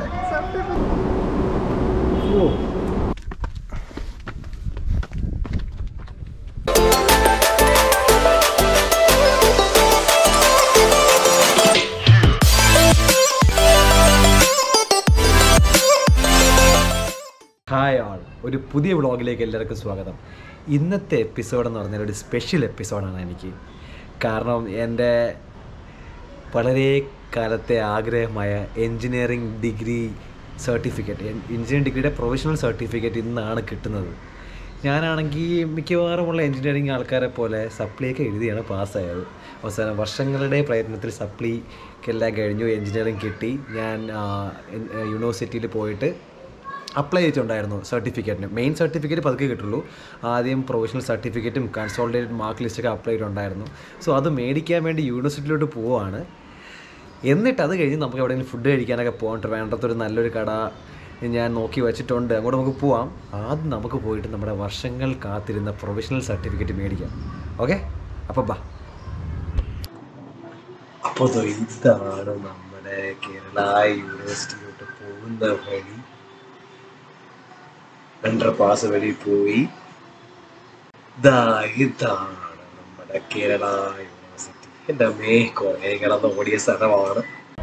Hi ആൾ, ഒരു പുതിയ വ്ളോഗിലേക്ക് എല്ലാവർക്കും സ്വാഗതം. ഇന്നത്തെ എപ്പിസോഡെന്ന് പറഞ്ഞാൽ ഒരു സ്പെഷ്യൽ എപ്പിസോഡാണ് എനിക്ക്. കാരണം എൻ്റെ വളരെ കാലത്തെ ആഗ്രഹമായ എൻജിനീയറിംഗ് ഡിഗ്രി സർട്ടിഫിക്കറ്റ്, എൻജിനീയറിംഗ് ഡിഗ്രിയുടെ പ്രൊഫഷണൽ സർട്ടിഫിക്കറ്റ് ഇന്നാണ് കിട്ടുന്നത്. ഞാനാണെങ്കിൽ മിക്കവാറുമുള്ള എൻജിനീയറിംഗ് ആൾക്കാരെ പോലെ സപ്ലിയൊക്കെ എഴുതിയാണ് പാസ്സായത്. അവസാനം വർഷങ്ങളുടെ പ്രയത്നത്തിൽ സപ്ലിക്കെല്ലാം കഴിഞ്ഞു, എൻജിനീയറിംഗ് കിട്ടി. ഞാൻ യൂണിവേഴ്സിറ്റിയിൽ പോയിട്ട് അപ്ലൈ ചെയ്തിട്ടുണ്ടായിരുന്നു സർട്ടിഫിക്കറ്റിന്. മെയിൻ സർട്ടിഫിക്കറ്റ് പതുക്കെ കിട്ടുള്ളൂ. ആദ്യം പ്രൊഫഷണൽ സർട്ടിഫിക്കറ്റും കൺസോളിഡേറ്റഡ് മാർക്ക് ലിസ്റ്റൊക്കെ അപ്ലൈ ചെയ്തിട്ടുണ്ടായിരുന്നു. സോ അത് മേടിക്കാൻ വേണ്ടി യൂണിവേഴ്സിറ്റിയിലോട്ട് പോവുകയാണ്. എന്നിട്ട് അത് കഴിഞ്ഞ് നമുക്ക് എവിടെയെങ്കിലും ഫുഡ് കഴിക്കാനൊക്കെ പോകാൻ വേണ്ടത്തൊരു നല്ലൊരു കട ഞാൻ നോക്കി വെച്ചിട്ടുണ്ട്. അങ്ങോട്ട് നമുക്ക് പോവാം. ആദ്യം നമുക്ക് പോയിട്ട് നമ്മുടെ വർഷങ്ങൾ കാത്തിരുന്ന പ്രൊഫഷണൽ സർട്ടിഫിക്കറ്റ് മേടിക്കാം. ഓക്കെ, അപ്പോൾ ബാ. അപ്പോൾ ഇതാണ് നമ്മുടെ കേരള യൂണിവേഴ്സിറ്റിയിലോട്ട് പോകുന്ന വഴി. അണ്ടർപാസ് വഴി പോയി ഇതാണ് നമ്മുടെ കേരള യൂണിവേഴ്സിറ്റി. എൻ്റെ കുറേ കിടന്ന് ഓടിയ സ്ഥലമാണ്.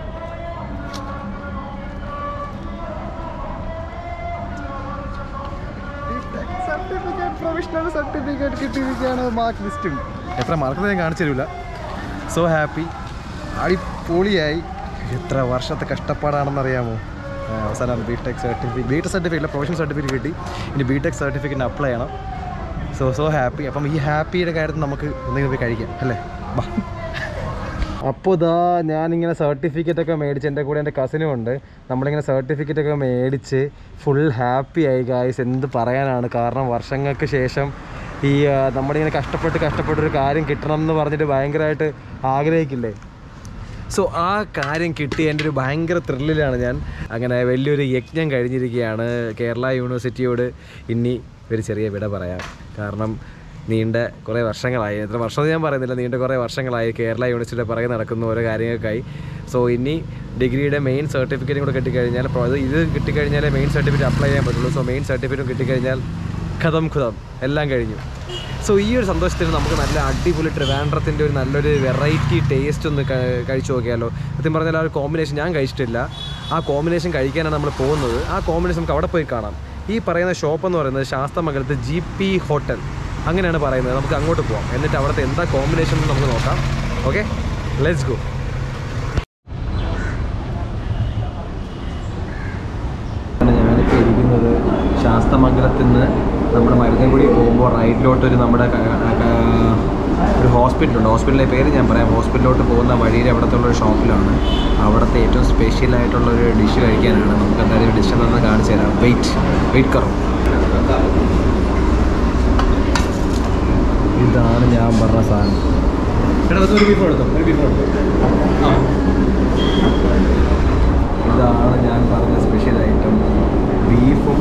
പ്രൊഫഷണൽ സർട്ടിഫിക്കറ്റ് കിട്ടിയിരിക്കുകയാണ്. മാർക്ക് ലിസ്റ്റും എത്ര മാർക്ക് ഞാൻ കാണിച്ചു തരില്ല. സോ ഹാപ്പി, അടിപൊളിയായി. എത്ര വർഷത്തെ കഷ്ടപ്പാടാണെന്നറിയാമോ. അവസാനം ബിടെക് സർട്ടിഫിക്കറ്റ് പ്രൊഫഷണൽ സർട്ടിഫിക്കറ്റ് കിട്ടി. ഇനി ബിടെക് സർട്ടിഫിക്കറ്റിന് അപ്ലൈ ചെയ്യണം. So happy. അപ്പം ഈ ഹാപ്പിയുടെ കാര്യത്തിൽ നമുക്ക് എന്തെങ്കിലും പോയി കഴിക്കാം അല്ലേ. അപ്പോൾ ഞാനിങ്ങനെ സർട്ടിഫിക്കറ്റൊക്കെ മേടിച്ച്, എൻ്റെ കൂടെ എൻ്റെ കസിനും ഉണ്ട്. നമ്മളിങ്ങനെ സർട്ടിഫിക്കറ്റൊക്കെ മേടിച്ച് ഫുൾ ഹാപ്പി ആയി ഗായ്സ്. എന്ത് പറയാനാണ്. കാരണം വർഷങ്ങൾക്ക് ശേഷം ഈ നമ്മളിങ്ങനെ കഷ്ടപ്പെട്ടൊരു കാര്യം കിട്ടണം എന്ന് പറഞ്ഞിട്ട് ഭയങ്കരമായിട്ട് ആഗ്രഹിക്കില്ലേ. സോ ആ കാര്യം കിട്ടി എൻ്റെ ഒരു ഭയങ്കര ത്രില്ലിലാണ് ഞാൻ. അങ്ങനെ വലിയൊരു യജ്ഞം കഴിഞ്ഞിരിക്കുകയാണ്. കേരള യൂണിവേഴ്സിറ്റിയോട് ഇനി ഒരു ചെറിയ വിട പറയാം. കാരണം നീണ്ട കുറേ വർഷങ്ങളായി, എത്ര വർഷമെന്ന് ഞാൻ പറയുന്നില്ല, നീണ്ട കുറേ വർഷങ്ങളായി കേരള യൂണിവേഴ്സിറ്റിയുടെ പുറകെ നടക്കുന്ന ഓരോ കാര്യങ്ങൾക്കായി. സോ ഇനി ഡിഗ്രിയുടെ മെയിൻ സർട്ടിഫിക്കറ്റും കൂടെ കിട്ടിക്കഴിഞ്ഞാൽ, ഇത് കിട്ടിക്കഴിഞ്ഞാലേ മെയിൻ സർട്ടിഫിക്കറ്റ് അപ്ലൈ ചെയ്യാൻ പറ്റുള്ളൂ. സോ മെയിൻ സർട്ടിഫിക്കറ്റും കിട്ടിക്കഴിഞ്ഞാൽ ഖതം എല്ലാം കഴിഞ്ഞു. സോ ഈ ഒരു സന്തോഷത്തിന് നമുക്ക് നല്ല അടിപൊളി ട്രിവാൻഡ്രത്തിൻ്റെ ഒരു നല്ലൊരു വെറൈറ്റി ടേസ്റ്റ് ഒന്ന് കഴിച്ചു നോക്കിയാലോ. സത്യം പറഞ്ഞാൽ ആ ഒരു കോമ്പിനേഷൻ ഞാൻ കഴിച്ചിട്ടില്ല. ആ കോമ്പിനേഷൻ കഴിക്കാനാണ് നമ്മൾ പോകുന്നത്. ആ കോമ്പിനേഷൻ നമുക്ക് അവിടെ പോയി കാണാം. ഈ പറയുന്ന ഷോപ്പ് എന്ന് പറയുന്നത് ശാസ്തമംഗലത്ത് GP ഹോട്ടൽ അങ്ങനെയാണ് പറയുന്നത്. നമുക്ക് അങ്ങോട്ട് പോകാം. എന്നിട്ട് അവിടുത്തെ എന്താ കോമ്പിനേഷൻ എന്ന് നമുക്ക് നോക്കാം. Okay, let's go. ഞാനിപ്പോൾ ഇരിക്കുന്നത് ശാസ്തമംഗലത്തിൽ നിന്ന് നമ്മുടെ മരുതൻകുടി പോകുമ്പോൾ റൈറ്റിലോട്ടൊരു നമ്മുടെ ഒരു ഹോസ്പിറ്റലുണ്ട്. ഹോസ്പിറ്റലിൻ്റെ പേര് ഞാൻ പറയാം. ഹോസ്പിറ്റലിലോട്ട് പോകുന്ന വഴിയിൽ അവിടുത്തെ ഉള്ളൊരു ഷോപ്പിലാണ്. അവിടുത്തെ ഏറ്റവും സ്പെഷ്യലായിട്ടുള്ളൊരു ഡിഷ് കഴിക്കാനാണ്. നമുക്ക് എന്തായാലും ഡിഷ് ഒന്ന് കാണിച്ചു തരാം. വെയിറ്റ് കറോ. ഇതാണ് ഞാൻ പറഞ്ഞ സാധനം. ഒരു ബീഫ് എടുത്തോ, ഒരു ബീഫ് എടുത്തോ. ഇതാണ് ഞാൻ പറഞ്ഞ സ്പെഷ്യൽ ഐറ്റം. ബീഫും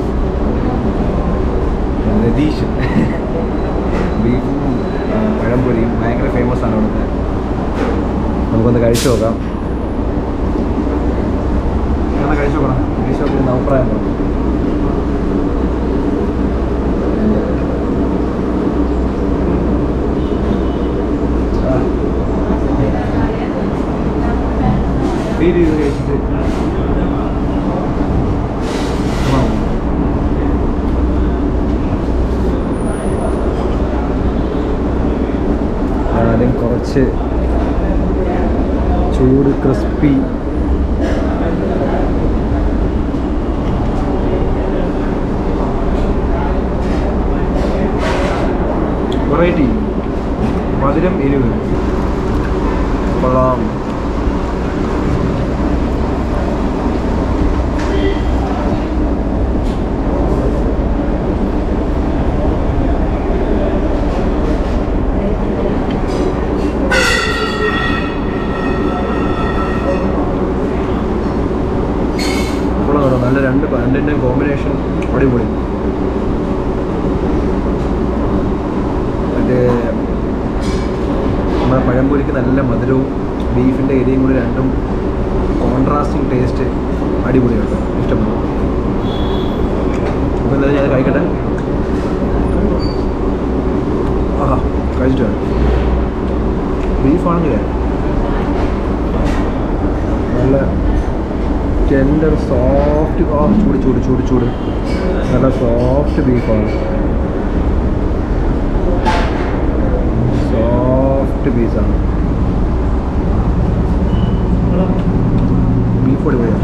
രതീഷും ബീഫും പഴംപൊരിയും ഭയങ്കര ഫേമസ് ആണ് അവിടുത്തെ. നമുക്കൊന്ന് കഴിച്ചു നോക്കാം. ഞാൻ കഴിച്ചു നോക്കണം. കഴിച്ചു നോക്കുന്ന അഭിപ്രായം പറഞ്ഞു. ഫീൽ ചെയ്ത് കഴിച്ചിട്ട് ആദ്യം കുറച്ച് ചൂട് ക്രിസ്പി വെറൈറ്റി മധുരം എരിവ് കൊള്ളാം. നല്ല രണ്ടിൻ്റെ കോമ്പിനേഷൻ അടിപൊളി. മറ്റേ നമ്മുടെ പഴംപൊരിക്ക് നല്ല മധുരവും ബീഫിൻ്റെ എരിയും കൂടി രണ്ടും കോൺട്രാസ്റ്റിംഗ് ടേസ്റ്റ് അടിപൊളിയാണ്, ഇഷ്ടപ്പെട്ടു. അപ്പോൾ എന്തായാലും ഞാൻ കഴിക്കട്ടെ. ആഹാ, കഴിച്ചിട്ടാണ്. ബീഫാണെങ്കിലേ നല്ല ടെൻഡർ സോഫ്റ്റ്, ചൂട് നല്ല സോഫ്റ്റ് ബീഫാണ്, സോഫ്റ്റ് പീസാണ്. ബീഫ് അടിപൊളിയാണ്.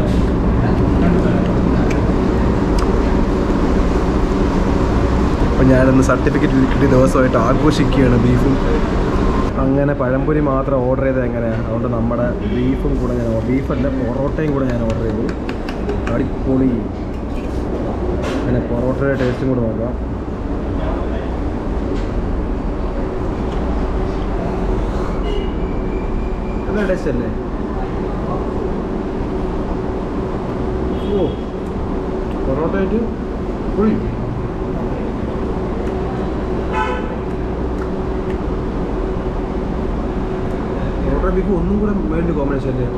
അപ്പം ഞാനൊന്ന് സർട്ടിഫിക്കറ്റ് കിട്ടിയ ദിവസമായിട്ട് ആഘോഷിക്കുകയാണ് ബീഫും. അങ്ങനെ പഴംപൊരി മാത്രം ഓർഡർ ചെയ്തത് എങ്ങനെയാണ്, അതുകൊണ്ട് നമ്മുടെ ബീഫും കൂടെ ഞാൻ, ബീഫല്ല പൊറോട്ടയും കൂടെ ഞാൻ ഓർഡർ ചെയ്തു. അടിപൊളി. അങ്ങനെ പൊറോട്ടയുടെ ടേസ്റ്റും കൂടെ നോക്കാം. നല്ല ടേസ്റ്റ് അല്ലേ? ഓ, പൊറോട്ട ആയിട്ട് പൊളി. പൊറോട്ട ബീഫ് ഒന്നും കൂടെ വേണ്ടി കോമ്പിനേഷൻ അല്ലേ?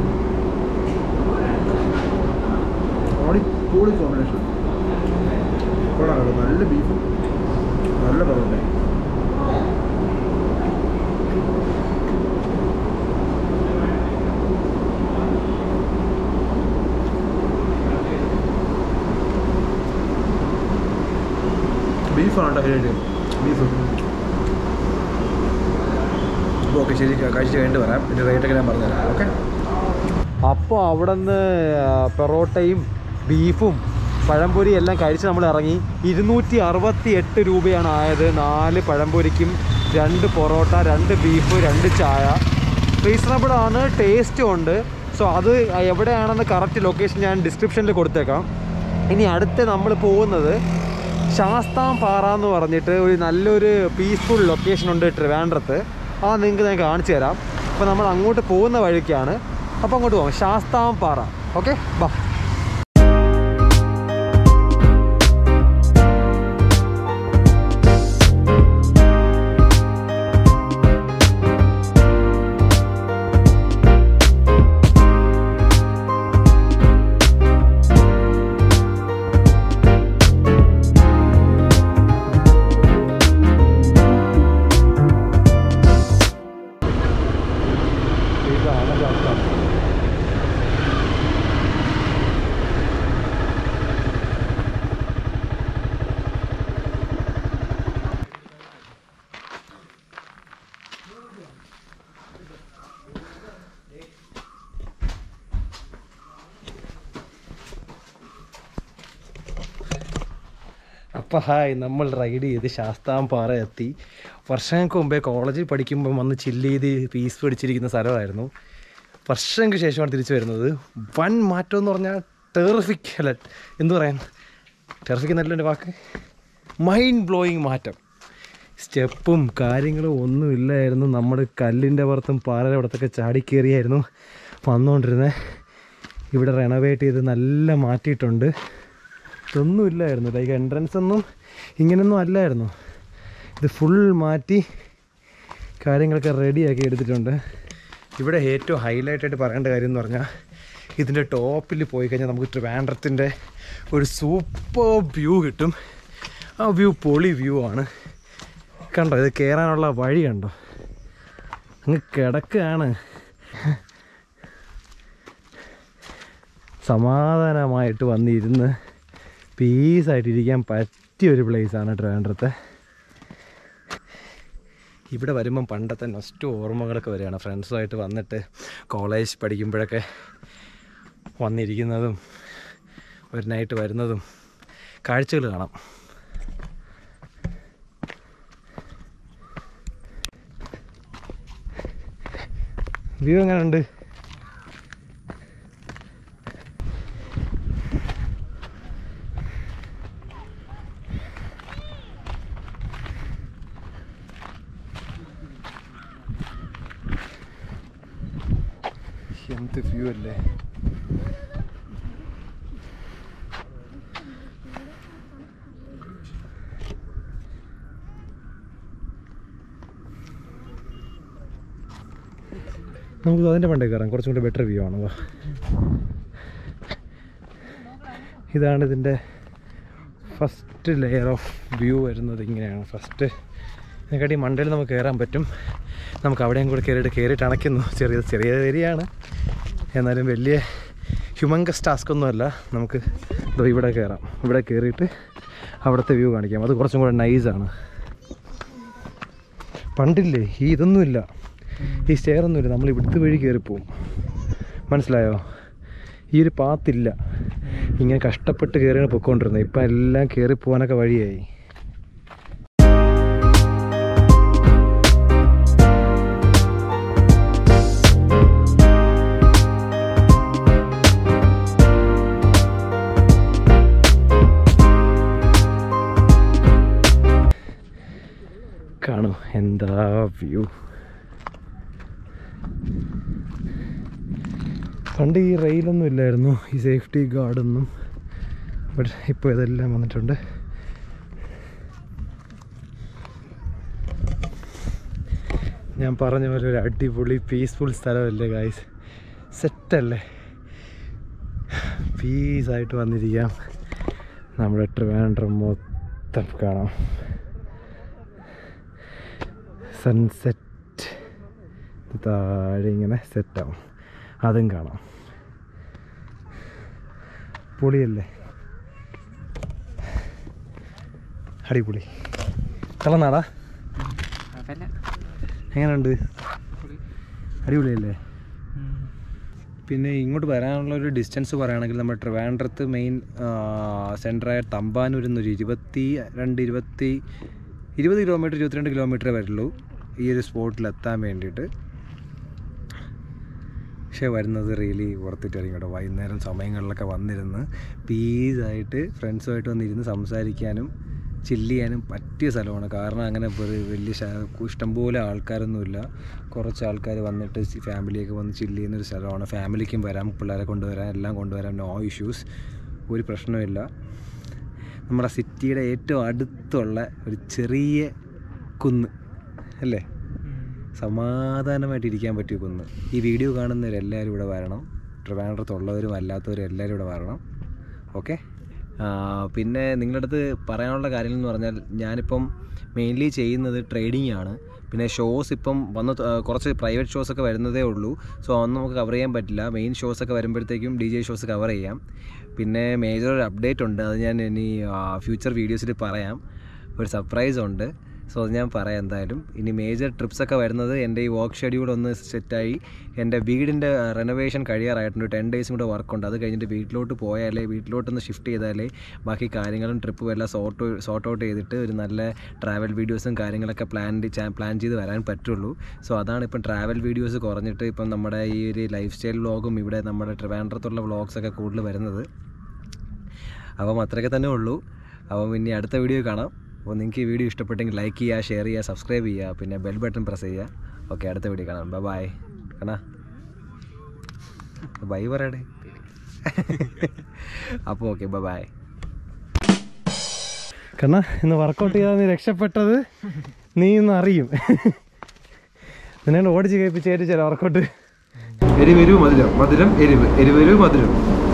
അടിപൊളി കോമ്പിനേഷൻ. കൊള്ളാം, നല്ല ബീഫും നല്ല പൊറോട്ട. ബീഫാണ് ഹൈലൈറ്റ്, ബീഫ്. അപ്പോൾ ഓക്കെ, ശരി, കഴിച്ചിട്ട് കഴിഞ്ഞിട്ട് വരാം. ഇതിൻ്റെ റേറ്റൊക്കെ ഞാൻ പറഞ്ഞുതരാം. ഓക്കെ. അപ്പോൾ അവിടെ നിന്ന് പൊറോട്ടയും ബീഫും പഴംപൊരി എല്ലാം കഴിച്ച് നമ്മൾ ഇറങ്ങി. 268 രൂപയാണ് ആയത്. 4 പഴംപൊരിക്കും 2 പൊറോട്ട, 2 ബീഫ്, 2 ചായ. റീസണബിളാണ്, ടേസ്റ്റും ഉണ്ട്. സോ അത് എവിടെയാണെന്ന് കറക്റ്റ് ലൊക്കേഷൻ ഞാൻ ഡിസ്ക്രിപ്ഷനിൽ കൊടുത്തേക്കാം. ഇനി അടുത്ത് നമ്മൾ പോകുന്നത് ശാസ്താംപാറ എന്ന് പറഞ്ഞിട്ട് ഒരു നല്ലൊരു പീസ്ഫുൾ ലൊക്കേഷൻ ഉണ്ട് ട്രിവാൻഡ്രത്ത്. ആ നിങ്ങൾക്ക് ഞാൻ കാണിച്ചു തരാം. അപ്പോൾ നമ്മൾ അങ്ങോട്ട് പോകുന്ന വഴിക്കാണ്. അപ്പോൾ അങ്ങോട്ട് പോകാം, ശാസ്താംപാറ. ഓക്കെ, ബാ. അപ്പോൾ ഹായ്, നമ്മൾ റൈഡ് ചെയ്ത് ശാസ്താംപാറ എത്തി. വർഷങ്ങൾക്ക് മുമ്പേ കോളേജിൽ പഠിക്കുമ്പോൾ വന്ന് ചില്ല് ചെയ്ത് പീസ് പിടിച്ചിരിക്കുന്ന സ്ഥലമായിരുന്നു. വർഷങ്ങൾക്ക് ശേഷമാണ് തിരിച്ചു വരുന്നത്. വൻ മാറ്റം എന്ന് പറഞ്ഞാൽ ടെറിഫിക്, അല്ല എന്തു പറയാൻ, ടെറിഫിക് എന്നല്ല എൻ്റെ വാക്ക്, മൈൻഡ് ബ്ലോയിങ് മാറ്റം. സ്റ്റെപ്പും കാര്യങ്ങളും ഒന്നും ഇല്ലായിരുന്നു. നമ്മൾ കല്ലിൻ്റെ പുറത്തും പാറയുടെ പുറത്തൊക്കെ ചാടിക്കേറിയായിരുന്നു വന്നുകൊണ്ടിരുന്നത്. ഇവിടെ റെനോവേറ്റ് ചെയ്ത് നല്ല മാറ്റിയിട്ടുണ്ട്. ഇതൊന്നും ഇല്ലായിരുന്നു, ലൈക്ക് എൻട്രൻസ് ഒന്നും ഇങ്ങനെയൊന്നും അല്ലായിരുന്നു. ഇത് ഫുൾ മാറ്റി കാര്യങ്ങളൊക്കെ റെഡിയാക്കി എടുത്തിട്ടുണ്ട്. ഇവിടെ ഏറ്റവും ഹൈലൈറ്റായിട്ട് പറയേണ്ട കാര്യം എന്ന് പറഞ്ഞാൽ ഇതിൻ്റെ ടോപ്പിൽ പോയി കഴിഞ്ഞാൽ നമുക്ക് ട്രിവാൻഡ്രത്തിൻ്റെ ഒരു സൂപ്പർ വ്യൂ കിട്ടും. ആ വ്യൂ പൊളി വ്യൂ ആണ്. കണ്ടോ, ഇത് കയറാനുള്ള വഴി കണ്ടോ, അങ്ങ് കിടക്കുകയാണ്. സമാധാനമായിട്ട് വന്നിരുന്ന് പീസായിട്ടിരിക്കാൻ പറ്റിയൊരു പ്ലേസാണ് ട്രിവാൻഡ്രത്തെ. ഇവിടെ വരുമ്പം പണ്ടത്തെ നൊസ്റ്റു ഓർമ്മകളൊക്കെ വരികയാണ്. ഫ്രണ്ട്സുമായിട്ട് വന്നിട്ട് കോളേജ് പഠിക്കുമ്പോഴൊക്കെ വന്നിരിക്കുന്നതും ഒരു നൈറ്റ് വരുന്നതും കാഴ്ചകൾ കാണാം. വ്യൂ എങ്ങനെയുണ്ട്? എന്ത് വ്യൂ അല്ലേ. നമുക്ക് അതിൻ്റെ പണ്ടേ കയറാം, കുറച്ചും കൂടെ ബെറ്റർ വ്യൂ ആണ്. ഇതാണ് ഇതിൻ്റെ ഫസ്റ്റ് ലെയർ ഓഫ് വ്യൂ വരുന്നത്. ഇങ്ങനെയാണ് ഫസ്റ്റ്. ഇതിനെക്കാട്ടി മണ്ടയിൽ നമുക്ക് കയറാൻ പറ്റും. നമുക്ക് അവിടെയും കൂടെ കയറിയിട്ട് അണയ്ക്കുന്നു. ചെറിയ ഏരിയയാണ്, എന്നാലും വലിയ ഹ്യൂമങ്കസ് ടാസ്ക് ഒന്നുമല്ല. നമുക്ക് ഇവിടെ കയറാം. ഇവിടെ കയറിയിട്ട് അവിടുത്തെ വ്യൂ കാണിക്കാം. അത് കുറച്ചും കൂടെ നൈസാണ്. പണ്ടില്ലേ ഇതൊന്നുമില്ല, ഈ സ്റ്റെയറൊന്നുമില്ല. നമ്മൾ ഇവിടുത്തെ വഴി കയറിപ്പോവും. മനസ്സിലായോ? ഈ ഒരു പാത്തില്ല. ഇങ്ങനെ കഷ്ടപ്പെട്ട് കയറിയാണ് പൊയ്ക്കൊണ്ടിരുന്നത്. ഇപ്പം എല്ലാം കയറിപ്പോകാനൊക്കെ വഴിയായി. കാണൂ എന്താ വ്യൂ. പണ്ട് ഈ റെയിലൊന്നും ഇല്ലായിരുന്നു, ഈ സേഫ്റ്റി ഗാർഡൊന്നും. ബട്ട് ഇപ്പോൾ ഇതെല്ലാം വന്നിട്ടുണ്ട്. ഞാൻ പറഞ്ഞ പോലെ ഒരു അടിപൊളി പീസ്ഫുൾ സ്ഥലമല്ലേ ഗായ്സ്? സെറ്റല്ലേ? പീസായിട്ട് വന്നിരിക്കാം. നമ്മുടെ ട്രിവാൻഡ്രം മൊത്തം കാണാം. സൺസെറ്റ് താഴെ ഇങ്ങനെ സെറ്റാവും, അതും കാണാം. പൊളിയല്ലേ? അടിപൊളി. കളനാടാ എങ്ങനെയുണ്ട്? അടിപൊളിയല്ലേ? പിന്നെ ഇങ്ങോട്ട് വരാനുള്ളൊരു ഡിസ്റ്റൻസ് പറയുകയാണെങ്കിൽ നമ്മുടെ ട്രിവാൻഡ്രത്ത് മെയിൻ സെൻറ്ററായ തമ്പാനൂരിൽ നിന്നൊരു 20 കിലോമീറ്റർ 22 കിലോമീറ്ററേ വരുള്ളൂ ഈ ഒരു സ്പോട്ടിലെത്താൻ വേണ്ടിയിട്ട്. പക്ഷേ വരുന്നത് റിയലി വർത്തിട്ടായിരിക്കും കേട്ടോ. വൈകുന്നേരം സമയങ്ങളിലൊക്കെ വന്നിരുന്ന് പീസായിട്ട് ഫ്രണ്ട്സുമായിട്ട് വന്നിരുന്ന് സംസാരിക്കാനും ചില്ല് ചെയ്യാനും പറ്റിയ സ്ഥലമാണ്. കാരണം അങ്ങനെ വലിയ ഇഷ്ടംപോലെ ആൾക്കാരൊന്നുമില്ല. കുറച്ച് ആൾക്കാർ വന്നിട്ട് ഫാമിലിയൊക്കെ വന്ന് ചില്ല് ചെയ്യുന്നൊരു സ്ഥലമാണ്. ഫാമിലിക്കും വരാം, പിള്ളേരെ കൊണ്ടുവരാം, എല്ലാം കൊണ്ടുവരാം. നോ ഇഷ്യൂസ്, ഒരു പ്രശ്നമില്ല. നമ്മുടെ സിറ്റിയുടെ ഏറ്റവും അടുത്തുള്ള ഒരു ചെറിയ കുന്ന് അല്ലേ? സമാധാനമായിട്ട് ഇരിക്കാൻ പറ്റിയ കുന്ന്. ഈ വീഡിയോ കാണുന്നവരെല്ലാവരും ഇവിടെ വരണം. ട്രിവാൻഡ്രത്തുള്ളവരും അല്ലാത്തവരും എല്ലാവരും ഇവിടെ വരണം. ഓക്കെ. പിന്നെ നിങ്ങളുടെ അടുത്ത് പറയാനുള്ള കാര്യങ്ങൾ എന്ന് പറഞ്ഞാൽ, ഞാനിപ്പം മെയിൻലി ചെയ്യുന്നത് ട്രേഡിംഗ് ആണ്. പിന്നെ ഷോസ് ഇപ്പം കുറച്ച് പ്രൈവറ്റ് ഷോസൊക്കെ വരുന്നതേ ഉള്ളൂ. സോ അതൊന്നും നമുക്ക് കവർ ചെയ്യാൻ പറ്റില്ല. മെയിൻ ഷോസൊക്കെ വരുമ്പോഴത്തേക്കും DJ ഷോസ് കവർ ചെയ്യാം. പിന്നെ മേജർ ഒരു അപ്ഡേറ്റ് ഉണ്ട്, അത് ഞാൻ ഇനി ഫ്യൂച്ചർ വീഡിയോസിൽ പറയാം. ഒരു സർപ്രൈസ് ഉണ്ട്. സോ അത് ഞാൻ പറയാം എന്തായാലും. ഇനി മേജർ ട്രിപ്സൊക്കെ വരുന്നത് എൻ്റെ ഈ വർക്ക് ഷെഡ്യൂൾ ഒന്ന് സെറ്റായി എൻ്റെ വീടിൻ്റെ റെനോവേഷൻ കഴിയാറായിട്ടുണ്ട്. 10 ഡേയ്സും കൂടെ വർക്കുണ്ട്. അത് കഴിഞ്ഞിട്ട് വീട്ടിലോട്ടൊന്ന് ഷിഫ്റ്റ് ചെയ്താലേ ബാക്കി കാര്യങ്ങളും ട്രിപ്പും എല്ലാം സോർട്ട് ഔട്ട് ചെയ്തിട്ട് ഒരു നല്ല ട്രാവൽ വീഡിയോസും കാര്യങ്ങളൊക്കെ പ്ലാൻ ചെയ്ത് വരാൻ പറ്റുള്ളൂ. സോ അതാണ് ഇപ്പം ട്രാവൽ വീഡിയോസ് കുറഞ്ഞിട്ട് ഇപ്പം നമ്മുടെ ഈ ഒരു ലൈഫ് സ്റ്റൈൽ വ്ളോഗും ഇവിടെ നമ്മുടെ ട്രിവാൻഡ്രത്തുള്ള വ്ളോഗ്സൊക്കെ കൂടുതൽ വരുന്നത്. അപ്പം അത്രയൊക്കെ തന്നെ ഉള്ളൂ. അപ്പം ഇനി അടുത്ത വീഡിയോ കാണാം. അപ്പോൾ നിങ്ങൾക്ക് ഈ വീഡിയോ ഇഷ്ടപ്പെട്ടെങ്കിൽ ലൈക്ക് ചെയ്യുക, ഷെയർ ചെയ്യുക, സബ്സ്ക്രൈബ് ചെയ്യുക, പിന്നെ ബെൽ ബട്ടൺ പ്രസ് ചെയ്യുക. ഓക്കെ, അടുത്ത വീഡിയോ കാണാം. ബൈ കാണാ. ബൈ പറയടേ. അപ്പോൾ ഓക്കെ, ബൈ. കണ്ണാ, ഇന്ന് വർക്കൗട്ട് ചെയ്താൽ നീ രക്ഷപ്പെട്ടത് നീ ഇന്ന് അറിയും. നിന്നെ ഓടിച്ച് കേൾപ്പിച്ച് വർക്കൗട്ട്. എരിവെരു മധുരം, മധുരം എരിവ്, എരിവെരു മധുരം.